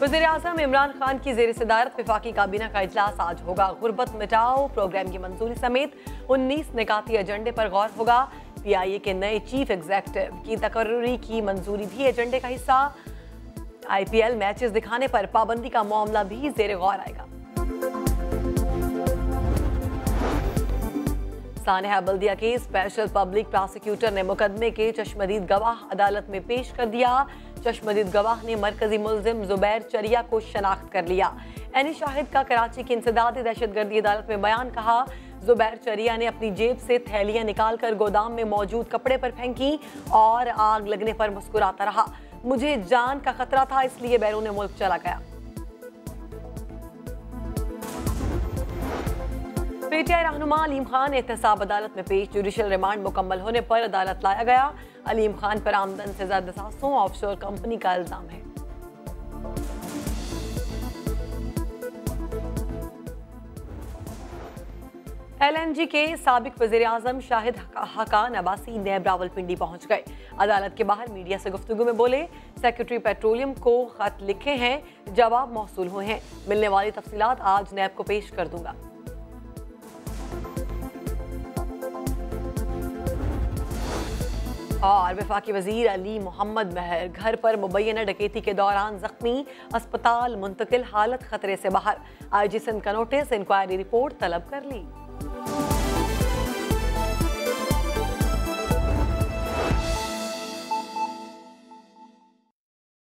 वज़ीर-ए-आज़म इमरान खान की ज़ेर सदारत वफाकी काबीना का इजलास आज होगा। गुर्बत मिटाओ प्रोग्राम की मंजूरी समेत 19 निकाती एजेंडे पर गौर होगा। PIA के नए चीफ एग्जीक्यूटिव की तकर्री की मंजूरी भी एजेंडे का हिस्सा। IPL मैचेस दिखाने पर पाबंदी का मामला भी ज़ेर गौर आएगा। सानेहा बल्दिया के स्पेशल पब्लिक प्रोसिक्यूटर ने मुकदमे के चश्मदीद गवाह अदालत में पेश कर दिया। चश्मदीद गवाह ने मरकजी मुल्जिम जुबैर चरिया को शनाख्त कर लिया। एनी शाहिद का कराची की इंसदादी दहशतगर्दी अदालत में बयान कहा। जुबैर चरिया ने अपनी जेब से थैलियां निकालकर गोदाम में मौजूद कपड़े पर फेंकी और आग लगने पर मुस्कुराता रहा। मुझे जान का खतरा था, इसलिए बैरून मुल्क चला गया। PTI रहनुमा अलीम खान एहतसाब अदालत में पेश। जुडिशल रिमांड मुकम्मल होने पर अदालत लाया गया। अलीम खान पर आमदन से ज्यादा सासों ऑफशोर कंपनी का इल्जाम है। LNG के साबिक वज़ीर-ए-आज़म शाहिद हकान अब्बासी नैब रावलपिंडी पहुंच गए। अदालत के बाहर मीडिया से गुफ्तगू में बोले, सेक्रेटरी पेट्रोलियम को खत लिखे हैं, जवाब मौसूल हुए हैं। मिलने वाली तफसीलात आज नैब को पेश कर दूंगा। और वफाकी वजीर अली मोहम्मद महर घर पर मुबैना डकैती के दौरान जख्मी, अस्पताल मुंतकिल, हालत खतरे से बाहर। IG सिंध का नोटिस, इंक्वायरी रिपोर्ट तलब कर ली।